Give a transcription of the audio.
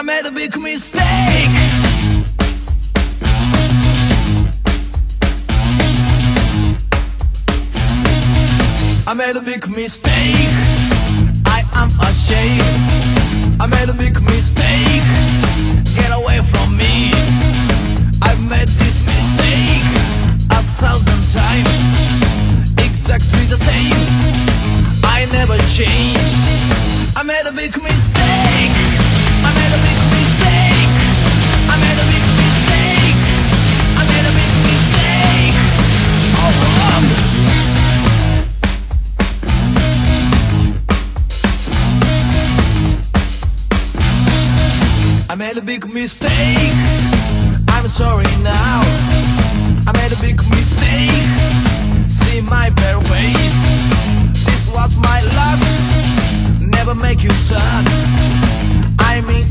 I made a big mistake. I made a big mistake. I am ashamed. I made a big mistake. Get away from me. I've made this mistake 1,000 times, exactly the same. I never change. I made a big mistake. I made a big mistake. I made a big mistake. I made a big mistake. All wrong. I made a big mistake. I'm sorry now. I made a big mistake. See my bare face. This was my last. Never make you sad. I mean